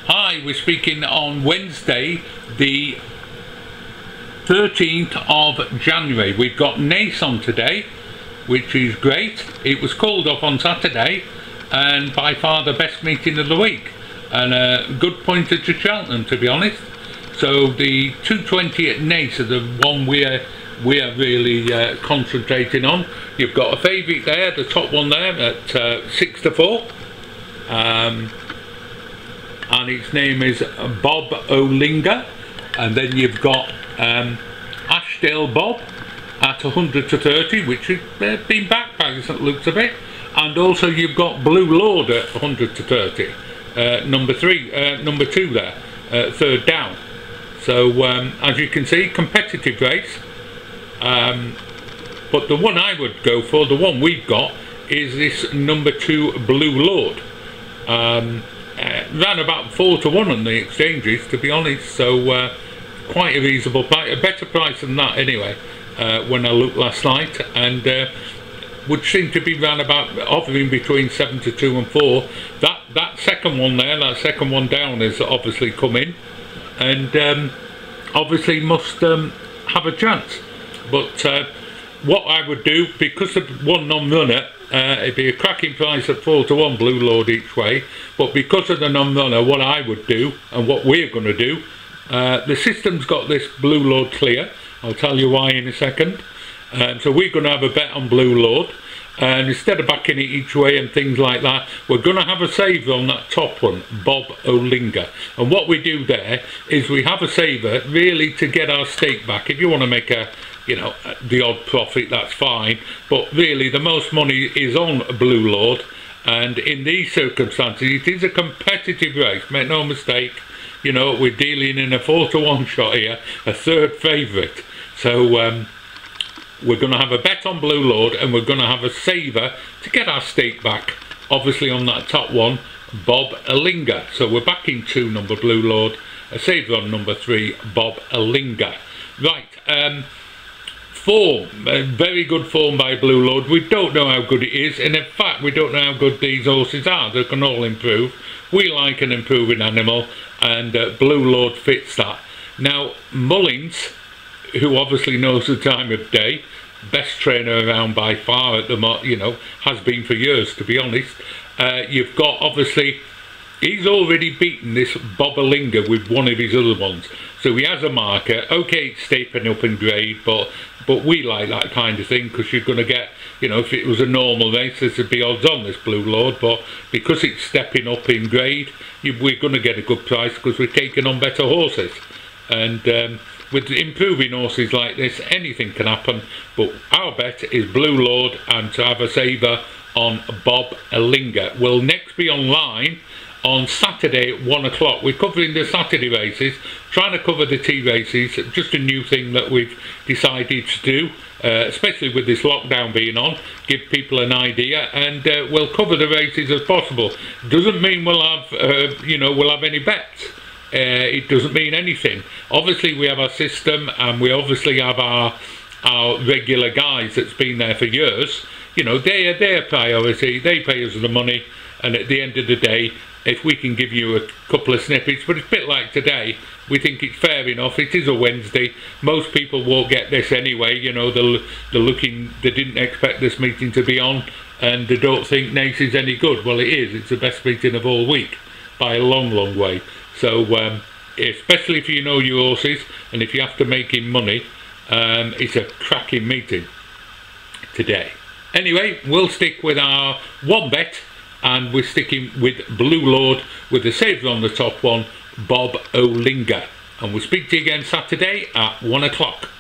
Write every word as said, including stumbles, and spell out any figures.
Hi, we're speaking on Wednesday, the thirteenth of January. We've got Nace on today, which is great. It was called off on Saturday, and by far the best meeting of the week, and a good pointer to Cheltenham, to be honest. So the two twenty at Nace are the one we're we're really uh, concentrating on. You've got a favourite there, the top one there at uh, six to four, um, and its name is Bob Olinga. And then you've got um, Ashdale Bob at one hundred to thirty, which has uh, been back by the looks of it. And also you've got Blue Lord at one hundred to thirty, uh, number three, uh, number two there, uh, third down. So um, as you can see, competitive race. Um, but the one I would go for, the one we've got, is this number two Blue Lord. Um, uh, ran about four to one on the exchanges, to be honest. So uh, quite a reasonable price, a better price than that anyway. Uh, when I looked last night, and uh, would seem to be ran about hovering between seven to two and four. That that second one there, that second one down, has obviously come in, and um, obviously must um, have a chance. But uh, what I would do, because of one non-runner, uh, it'd be a cracking price at four to one Blue Lord each way. But because of the non-runner, what I would do, and what we're going to do, uh, the system's got this Blue Lord clear. I'll tell you why in a second. Um, so we're going to have a bet on Blue Lord, and instead of backing it each way and things like that, we're going to have a saver on that top one, Bob Olinga. And what we do there is we have a saver really to get our stake back. If you want to make a, you know, the odd profit, that's fine, but really the most money is on Blue Lord, and in these circumstances it is a competitive race, make no mistake. You know, we're dealing in a four to one shot here, a third favourite. So um, we're going to have a bet on Blue Lord, and we're going to have a saver to get our stake back, obviously on that top one, Bob Olinga. So we're backing two number Blue Lord, a saver on number three, Bob Olinga. Right, um, form, uh, very good form by Blue Lord. We don't know how good it is, and in fact we don't know how good these horses are. They can all improve. We like an improving animal, and uh, Blue Lord fits that. Now Mullins, who obviously knows the time of day, best trainer around by far at the mo you know, has been for years, to be honest. Uh, you've got, obviously, he's already beaten this Bob Olinga with one of his other ones, so he has a marker. Okay, it's stepping up in grade, but but we like that kind of thing, because you're going to get, you know, if it was a normal race, this would be odds on this Blue Lord, but because it's stepping up in grade, you, we're going to get a good price because we're taking on better horses. And um, with improving horses like this, anything can happen, but our bet is Blue Lord, and to have a saver on Bob Olinga. We'll next be online on Saturday at one o'clock. We're covering the Saturday races, trying to cover the T races, just a new thing that we've decided to do, uh, especially with this lockdown being on, give people an idea, and uh, we'll cover the races as possible. Doesn't mean we'll have, uh, you know, we'll have any bets. Uh, it doesn't mean anything. Obviously we have our system, and we obviously have our our regular guys that's been there for years. You know, they are their priority, they pay us the money, and at the end of the day, if we can give you a couple of snippets, but it's a bit like today, we think it's fair enough. It is a Wednesday, most people won't get this anyway, you know, they're, they're looking, they didn't expect this meeting to be on, and they don't think Nace is any good. Well, it is, it's the best meeting of all week, by a long, long way. So, um, especially if you know your horses, and if you have to make him money, um, it's a cracking meeting today. Anyway, we'll stick with our one bet, and we're sticking with Blue Lord with the saver on the top one, Bob Olinga. And we'll speak to you again Saturday at one o'clock.